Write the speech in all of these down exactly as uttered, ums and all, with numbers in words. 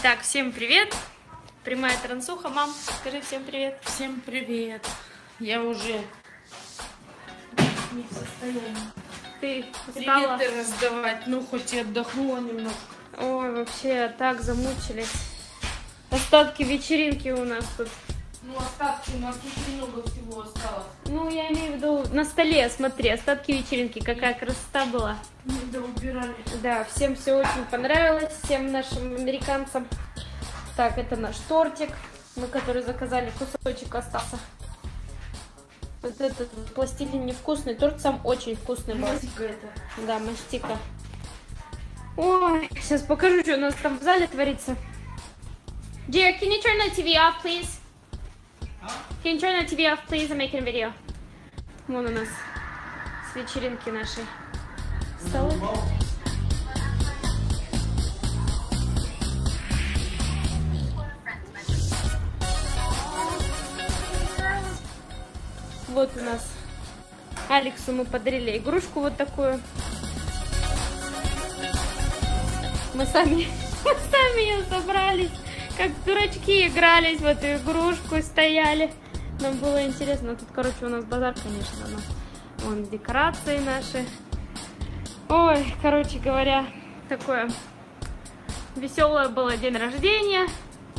Итак, всем привет. Прямая трансуха. Мам, скажи всем привет. Всем привет. Я уже не в состоянии Ты устала? приветы раздавать, ну хоть и отдохнула немножко. Ой, вообще так замучились. Остатки вечеринки у нас тут. Ну остатки, у нас тут немного всего осталось. Ну, я имею в виду на столе, смотри, остатки вечеринки, какая красота была. Недо убирали. Да, всем все очень понравилось, всем нашим американцам. Так, это наш тортик, мы который заказали, кусочек остался. Вот этот пластилин невкусный, торт сам очень вкусный был. Мастика это. Да, мастика. Ой, сейчас покажу, что у нас там в зале творится. Dear, can you turn the ти ви off, please? Can you turn the ти ви off, please? I'm making a video. Вон у нас с вечеринки нашей столы. Вот у нас Алексу мы подарили игрушку вот такую. Мы сами, мы сами ее собрались, как дурачки игрались в эту игрушку, стояли. Нам было интересно. Тут, короче, у нас базар, конечно, но вон декорации наши. Ой, короче говоря, такое веселое было день рождения.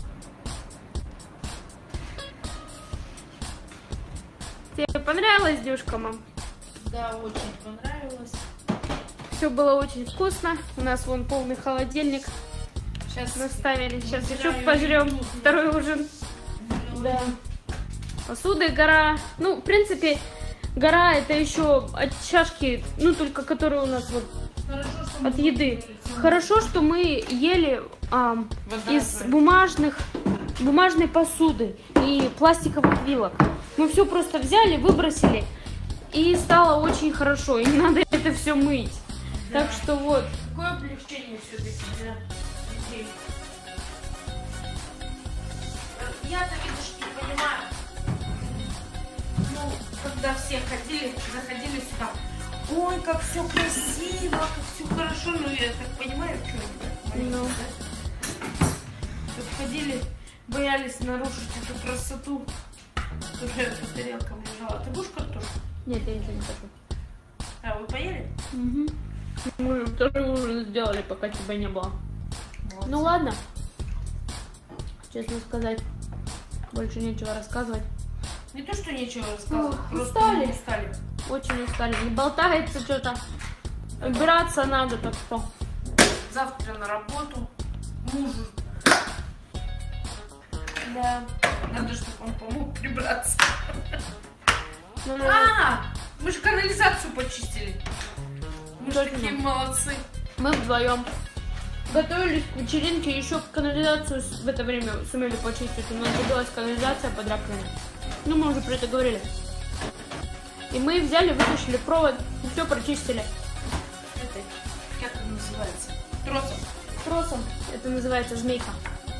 Тебе понравилась, Дюшка, мам? Да, очень понравилось. Все было очень вкусно. У нас вон полный холодильник. Сейчас Наставили. Сейчас еще убираю пожрем еду. второй ужин. Да. Посуды гора. Ну, в принципе, гора это еще от чашки, ну, только которые у нас вот Хорошо, что мы от еды. выбрали. Хорошо, что мы ели ам, Вода из отвратительная. бумажных, бумажной посуды и пластиковых вилок. Мы все просто взяли, выбросили, и стало очень хорошо. И не надо это все мыть. Да. Так что вот. Какое облегчение все-таки для людей. Я-то, видишь, не понимаю. Ну, когда все ходили, заходили сюда. Ой, как все красиво, как все хорошо. Ну, я так понимаю, что это. Ну. Тут ходили, боялись нарушить эту красоту. Уже по тарелкам лежала. Ты будешь картошку? Нет, я ничего не хочу. А, вы поели? Угу. Мы второй ужин сделали, пока тебя не было. Молодцы. Ну ладно. Честно сказать, больше нечего рассказывать. Не то, что нечего рассказывать, Ну, просто устали. мы устали. Очень устали. Не болтается что-то. Убираться надо, так что. Завтра на работу. Мужу Да. надо, чтобы он помог прибраться. Ну, А, мы же канализацию почистили. Мы же Точно. такие молодцы. мы вдвоем готовились к вечеринке, еще канализацию с- в это время сумели почистить. У нас забилась канализация под раковиной. Ну, мы уже про это говорили. И мы взяли, вытащили провод, и все прочистили. Это, как это называется? Тросом. Тросом. Это называется змейка.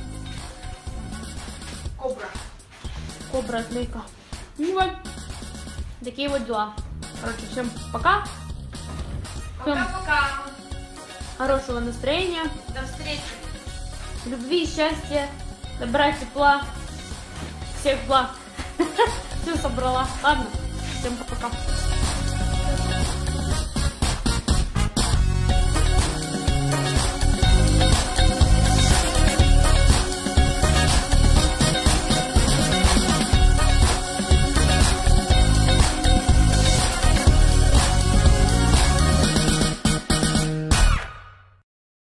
Кобра. Кобра, змейка. Ну вот. Такие вот дела. Короче, всем пока. Всем Пока-пока. хорошего настроения, До встречи. любви, счастья, добра, тепла, всех благ. Все собрала. Ладно, всем пока.